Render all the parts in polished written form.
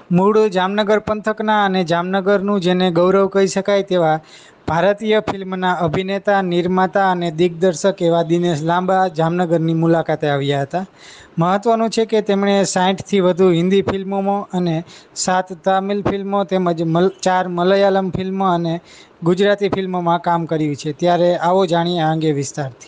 મૂળ જામનગર પંથકના અને જામનગરનું જેને ગૌરવ કહી શકાય તેવા ભારતીય ફિલ્મના અભિનેતા, નિર્માતા અને દિગ્દર્શક એવા દિનેશ લાંબા જામનગરની મુલાકાતે આવ્યા હતા. મહત્વનું છે કે તેમણે 60થી વધુ હિન્દી ફિલ્મોમાં અને 7 તામિલ ફિલ્મો તેમજ 4 મલયાલમ ફિલ્મો અને ગુજરાતી ફિલ્મોમાં કામ કર્યું છે. ત્યારે આવો જાણીએ આ અંગે વિસ્તારથી.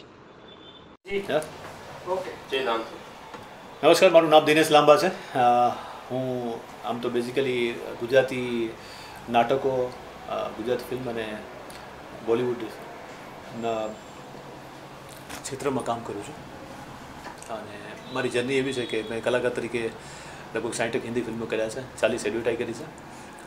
નમસ્કાર, મારું નામ દિનેશ લાંબા છે. હું આમ તો બેઝિકલી ગુજરાતી નાટકો, ગુજરાતી ફિલ્મ અને બોલિવૂડના ક્ષેત્રમાં કામ કરું છું. અને મારી જર્ની એવી છે કે મેં કલાકાર તરીકે લગભગ 60 હિન્દી ફિલ્મો કર્યા છે, 40 એડવર્ટાઇઝ કરી છે,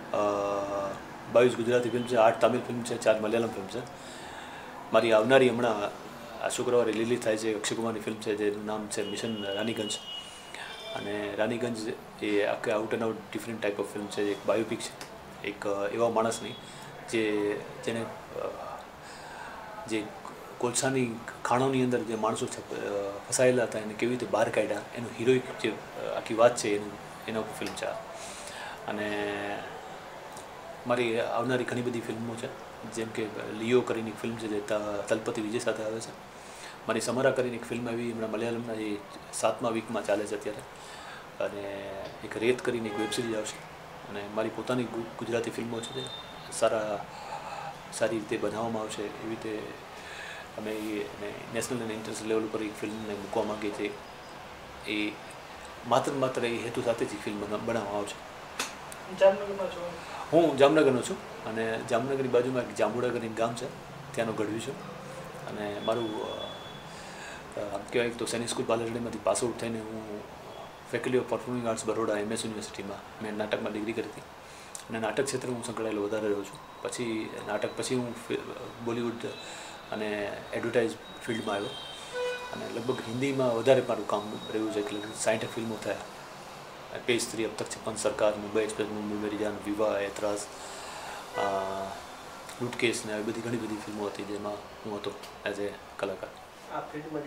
22 ગુજરાતી ફિલ્મ છે, 8 તામિલ ફિલ્મ છે, 4 મલયાલમ ફિલ્મ છે. મારી આવનારી હમણાં આ શુક્રવારે રિલીઝ થાય છે અક્ષય કુમારની ફિલ્મ છે જેનું નામ છે મિશન રાનીગંજ. અને રાનીગંજ એ આખે out and out different type of film છે. એક બાયોપિક છે, એક એવા માણસની જેને જે કોલસાની ખાણોની અંદર જે માણસો ફસાયેલા હતા એને કેવી રીતે બહાર કાઢ્યા એનું હિરોઇક જે આખી વાત છે એના ઉપર ફિલ્મ છે. અને મારી આવનારી ઘણી બધી ફિલ્મો છે, જેમ કે લિયો કરીને એક ફિલ્મ છે જે તલપતિ વિજય સાથે આવે છે. મારી સમરા કરીને એક ફિલ્મ આવી હમણાં મલયાલમના એ 7મા વીકમાં ચાલે છે અત્યારે. અને એક રેત કરીને એક વેબ સિરીઝ આવશે. અને મારી પોતાની ગુજરાતી ફિલ્મો છે સારી રીતે બનાવવામાં આવશે. એવી રીતે અમે એને નેશનલ અને ઇન્ટરનેશનલ લેવલ ઉપર એક ફિલ્મને મૂકવા માગીએ છીએ. એ માત્ર એ હેતુ સાથે જ ફિલ્મ બનાવવામાં આવશે. હું જામનગરનો છું અને જામનગરની બાજુમાં એક જાંબુડા કરીને ગામ છે, ત્યાંનો ગઢવી છું. અને મારું આમ કહેવાય તો સૈનિક સ્કૂલ બાલાવાડીમાંથી પાસ આઉટ થઈને હું faculty of performing arts Baroda MS યુનિવર્સિટીમાં મેં નાટકમાં ડિગ્રી કરી હતી. અને નાટક ક્ષેત્રે હું સંકળાયેલો વધારે રહ્યો છું. નાટક પછી હું બોલિવૂડ અને એડવર્ટાઇઝ ફિલ્ડમાં આવ્યો. અને લગભગ હિન્દીમાં વધારે મારું કામ રહ્યું છે. એટલે 60 ફિલ્મો થયા. પેજ 3, અબ તક 56 સરકાર, મુંબઈ એક્સપ્રેસ, મુંબઈ મેરી જાન, વિવાહ, એતરાઝ, લૂંટકેસ ને આવી બધી ઘણી બધી ફિલ્મો હતી જેમાં હું હતો એઝ એ કલાકાર. આ ફિલ્મમાં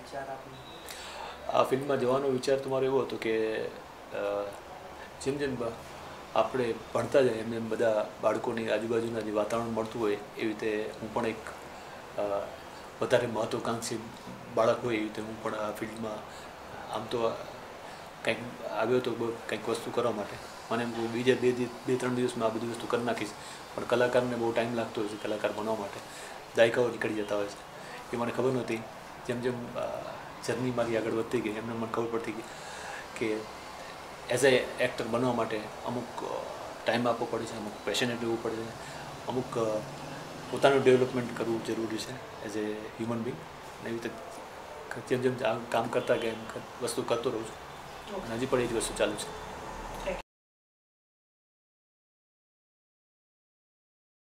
જવાનો વિચાર તો મારો એવો હતો કે જેમ જેમ આપણે ભણતા જાય એમ બધા બાળકોની આજુબાજુના જે વાતાવરણ મળતું હોય એવી રીતે હું પણ એક વધારે મહત્ત્વાકાંક્ષી બાળક હોય એવી રીતે હું પણ આ ફિલ્ડમાં આમ તો કંઈક આવ્યો હતો કંઈક વસ્તુ કરવા માટે. મને એમ બીજા 2-3 દિવસમાં આ બધી વસ્તુ કરી નાખીશ, પણ કલાકારને બહુ ટાઈમ લાગતો હોય છે કલાકાર બનવા માટે. દાયકાઓ નીકળી જતા હોય છે. એ મને ખબર નહોતી. જેમ જેમ જર્ની મારી આગળ વધતી ગઈ એમને મને ખબર પડતી ગઈ કે એઝ એ એક્ટર બનવા માટે અમુક ટાઈમ આપવો પડે છે, અમુક પેશનેટ રહેવું પડે છે, અમુક પોતાનું ડેવલપમેન્ટ કરવું જરૂરી છે એઝ એ હ્યુમન બિંગ. એવી રીતે જેમ કામ કરતા ગયા એમ વસ્તુ કરતો રહું છું. અને હજી પણ એ જ વસ્તુ ચાલુ છે.